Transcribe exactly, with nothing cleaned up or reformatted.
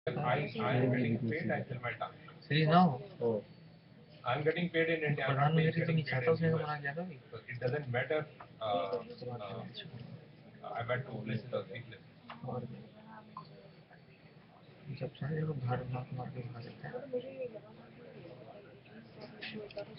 I I am getting paid until my task. Series ना हो Oh. I'm getting paid in India. I'm not प्रधानमंत्री तो getting नहीं paid चाहता in उसने तो U S. मना किया था भी So it doesn't matter. Uh, uh, I went two places or three places. और जब चाहे वो भारत मार मार के खा सकते हैं